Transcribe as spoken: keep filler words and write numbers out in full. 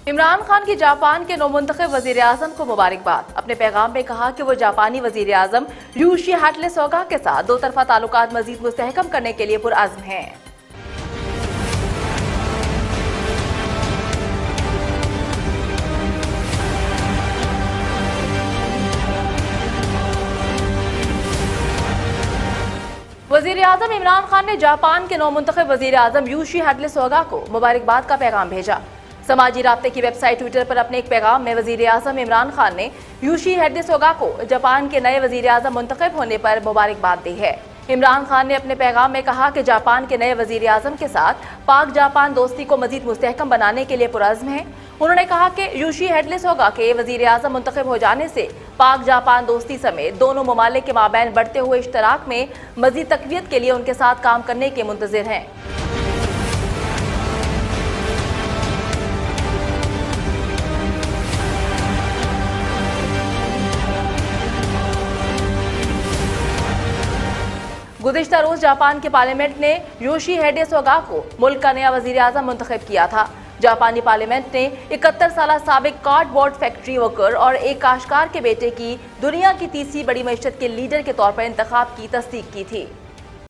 इमरान खान की जापान के नौमुंतखब वजीर आजम को मुबारकबाद। अपने पैगाम में कहा कि वो जापानी वजीर आजम योशिहाइडे सुगा के साथ दो तरफा ताल्लुकात मजीद मुस्तहकम करने के लिए पुरअज़्म हैं। वजीर आजम इमरान खान ने जापान के नौमुंतखब वजीर आजम योशिहाइडे सुगा को मुबारकबाद का पैगाम भेजा। समाजी राब्ते की वेबसाइट ट्विटर पर अपने एक पैगाम में वजीर आजम इमरान खान ने योशिहाइडे सुगा को जापान के नए वजीर आजम मुंतखब होने पर मुबारकबाद दी है। इमरान खान ने अपने पैगाम में कहा कि जापान के नए वजीर आजम के साथ पाक जापान दोस्ती को मजीद मुस्तहकम बनाने के लिए पुरअज़्म है। उन्होंने कहा कि योशिहाइडे सुगा के वजीर आजम मुंतखब हो जाने से पाक जापान दोस्ती समेत दोनों ममालिक के माबैन बढ़ते हुए इश्तराक में मजीद तक़वियत के लिए उनके साथ काम करने के मुंतज़िर हैं। गुज़िश्ता रोज जापान के पार्लियामेंट ने योशिहाइडे सुगा को मुल्क का नया वजीर आजम मुंतखब किया था। जापानी पार्लियामेंट ने इकहत्तर साल साबिक कार्डबोर्ड फैक्ट्री वर्कर और एक काश्तकार के बेटे की दुनिया की तीसरी बड़ी मईशत के लीडर के तौर पर इंतखाब की तस्दीक की थी।